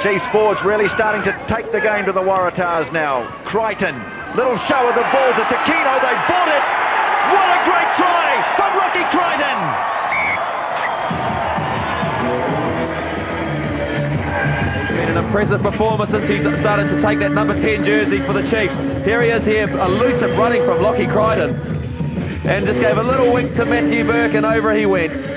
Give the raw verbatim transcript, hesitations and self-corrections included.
Chiefs forwards really starting to take the game to the Waratahs now. Crichton, little show of the ball to Taquino, they bought it! What a great try from Loki Crichton! It's been an impressive performance since he's started to take that number ten jersey for the Chiefs. Here he is here, elusive running from Loki Crichton. And just gave a little wink to Matthew Burke and over he went.